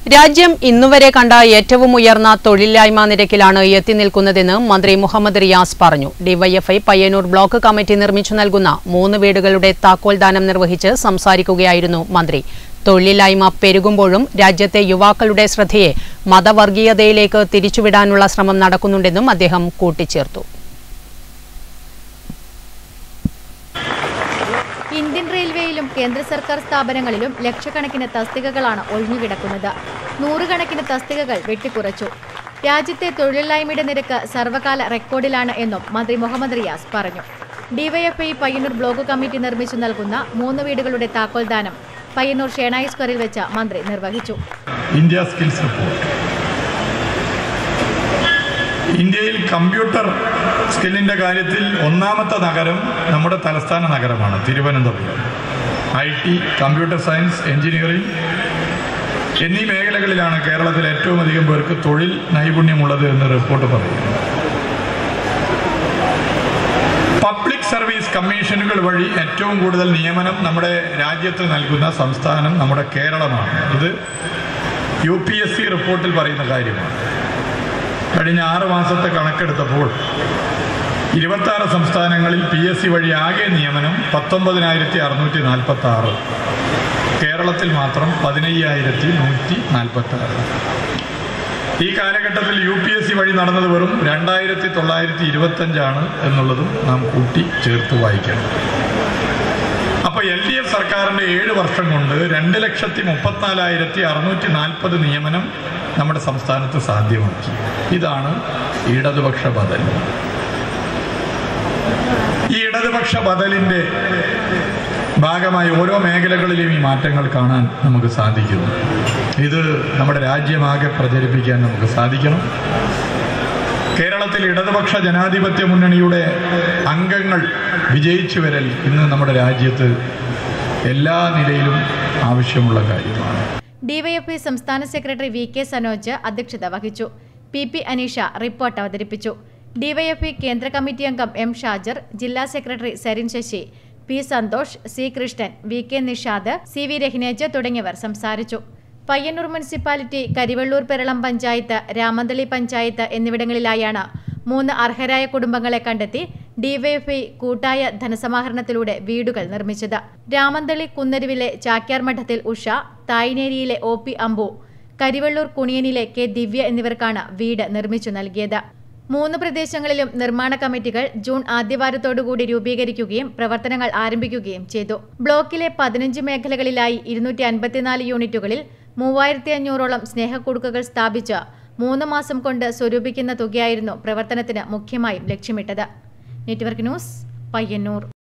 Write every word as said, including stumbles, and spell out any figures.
രാജ്യം ഇന്നുവരെ കണ്ട ഏറ്റവും ഉയർന്ന തൊഴിലില്ലായ്മ നിരക്കിലാണ് എത്തിനിൽക്കുന്നതെന്ന് മന്ത്രി മുഹമ്മദ് റിയാസ് പറഞ്ഞു. ഡിവൈഎഫ്ഐ പയ്യന്നൂർ ബ്ലോക്ക് കമ്മിറ്റി നിർമ്മിച്ചു നൽകുന്ന മൂന്ന് വീടുകളുടെ താക്കോൽദാനം നിർവഹിച്ച് സംസാരിക്കുകയായിരുന്നു മന്ത്രി. തൊഴിലില്ലായ്മ പെരുകുമ്പോഴും രാജ്യത്തെ യുവാക്കളുടെ ശ്രദ്ധയെ മതവർഗീയതയിലേക്ക് തിരിച്ചുവിടാനുള്ള ശ്രമം നടക്കുന്നുണ്ടെന്നും അദ്ദേഹം കൂട്ടിച്ചേർത്തു. ഇന്ത്യൻ റെയിൽവേയിലും കേന്ദ്ര സർക്കാർ സ്ഥാപനങ്ങളിലും ലക്ഷക്കണക്കിന് തസ്തികകളാണ് ഒഴിഞ്ഞുകിടക്കുന്നത്. നൂറുകണക്കിന് തസ്തികകൾ വെട്ടിക്കുറച്ചു. രാജ്യത്തെ തൊഴിലില്ലായ്മയുടെ നിരക്ക് സർവകാല റെക്കോർഡിലാണ് എന്നും മന്ത്രി മുഹമ്മദ് റിയാസ് പറഞ്ഞു. ഡിവൈഎഫ്ഐ പയ്യന്നൂർ ബ്ലോക്ക് കമ്മിറ്റി നിർമ്മിച്ചു നൽകുന്ന മൂന്ന് വീടുകളുടെ താക്കോൽദാനം പയ്യന്നൂർ ഷേണായി സ്ക്വയറിൽ വെച്ച് മന്ത്രി നിർവഹിച്ചു. ഇന്ത്യ സ്കിൽസ് റിപ്പോർട്ട് ഇന്ത്യയിൽ കമ്പ്യൂട്ടർ സ്കില്ലിൻ്റെ കാര്യത്തിൽ ഒന്നാമത്തെ നഗരം നമ്മുടെ തലസ്ഥാന നഗരമാണ് Thiruvananthapuram. I T, computer science, engineering എന്നീ മേഖലകളിലാണ് കേരളത്തിൽ ഏറ്റവും അധികം പേർക്ക് തൊഴിൽ നൈപുണ്യമുള്ളത് എന്ന് റിപ്പോർട്ട് പറയുന്നു. പബ്ലിക് സർവീസ് കമ്മീഷനുകൾ വഴി ഏറ്റവും കൂടുതൽ നിയമനം നമ്മുടെ രാജ്യത്ത് നൽകുന്ന സംസ്ഥാനം നമ്മുടെ കേരളമാണ്. ഇത് യു പി എസ് സി റിപ്പോർട്ടിൽ പറയുന്ന കാര്യമാണ്. കഴിഞ്ഞ ആറ് മാസത്തെ കണക്കെടുത്തപ്പോൾ ഇരുപത്തി ആറ് സംസ്ഥാനങ്ങളിൽ പി എസ് സി വഴി ആകെ നിയമനം പത്തൊമ്പതിനായിരത്തി അറുന്നൂറ്റി നാൽപ്പത്തി ആറ്, കേരളത്തിൽ മാത്രം പതിനയ്യായിരത്തി നൂറ്റി നാൽപ്പത്തി ആറ്. ഈ കാലഘട്ടത്തിൽ യു പി എസ് സി വഴി നടന്നത് വെറും രണ്ടായിരത്തി തൊള്ളായിരത്തി ഇരുപത്തഞ്ചാണ് എന്നുള്ളതും നാം കൂട്ടി ചേർത്ത് വായിക്കണം. അപ്പോൾ എൽ ഡി എഫ് സർക്കാരിൻ്റെ ഏഴ് വർഷം കൊണ്ട് രണ്ട് ലക്ഷത്തി മുപ്പത്തിനാലായിരത്തി അറുന്നൂറ്റി നാൽപ്പത് നിയമനം നമ്മുടെ സംസ്ഥാനത്ത് സാധ്യമാക്കി. ഇതാണ് ഇടതുപക്ഷ ബദൽ. ഈ ഇടതുപക്ഷ ബദലിൻ്റെ ഭാഗമായി ഓരോ മേഖലകളിലും ഈ മാറ്റങ്ങൾ കാണാൻ നമുക്ക് സാധിക്കുന്നു. ഇത് നമ്മുടെ രാജ്യമാകെ പ്രചരിപ്പിക്കാൻ നമുക്ക് സാധിക്കണം. കേരളത്തിൽ ഇടതുപക്ഷ ജനാധിപത്യ മുന്നണിയുടെ അംഗങ്ങൾ വിജയിച്ചു വരൽ ഇന്ന് നമ്മുടെ രാജ്യത്ത് എല്ലാ നിലയിലും ആവശ്യമുള്ള കാര്യമാണ്. ഡിവൈഎഫ്ഐ സംസ്ഥാന സെക്രട്ടറി വി കെ സനോജ് അധ്യക്ഷത വഹിച്ചു. പി പി അനീഷ റിപ്പോർട്ട് അവതരിപ്പിച്ചു. ഡിവൈഎഫ്ഐ കേന്ദ്ര കമ്മിറ്റി അംഗം എം ഷാജർ, ജില്ലാ secretary Sarin Sasi, P Santhosh, C Krishnan, V K Nishad, C V Rahinej തുടങ്ങിയവർ സംസാരിച്ചു. പയ്യന്നൂർ മുനിസിപ്പാലിറ്റി, കരിവെള്ളൂർ പെരളം പഞ്ചായത്ത്, രാമന്തളി പഞ്ചായത്ത് എന്നിവിടങ്ങളിലായാണ് മൂന്ന് അർഹരായ കുടുംബങ്ങളെ കണ്ടെത്തി ഡിവൈഎഫ്ഐ കൂട്ടായ ധനസമാഹരണത്തിലൂടെ വീടുകൾ നിർമ്മിച്ചത്. രാമന്തളി കുന്നരുവിലെ ചാക്യാർ മഠത്തിൽ ഉഷ, തായ്നേരിയിലെ ഒ പി അമ്പു, കരിവെള്ളൂർ കുണിയനിലെ കെ ദിവ്യ എന്നിവർക്കാണ് വീട് നിർമ്മിച്ചു നൽകിയത്. മൂന്ന് പ്രദേശങ്ങളിലും നിർമ്മാണ കമ്മിറ്റികൾ ജൂൺ ആദ്യവാരത്തോടുകൂടി രൂപീകരിക്കുകയും പ്രവർത്തനങ്ങൾ ആരംഭിക്കുകയും ചെയ്തു. ബ്ലോക്കിലെ പതിനഞ്ച് മേഖലകളിലായി ഇരുന്നൂറ്റി അൻപത്തിനാല് യൂണിറ്റുകളിൽ മൂവായിരത്തി അഞ്ഞൂറോളം സ്നേഹക്കുടുക്കകൾ സ്ഥാപിച്ച് മൂന്ന് മാസം കൊണ്ട് സ്വരൂപിക്കുന്ന തുകയായിരുന്നു പ്രവർത്തനത്തിന് മുഖ്യമായും ലക്ഷ്യമിട്ടത്. Network news, Payyanur.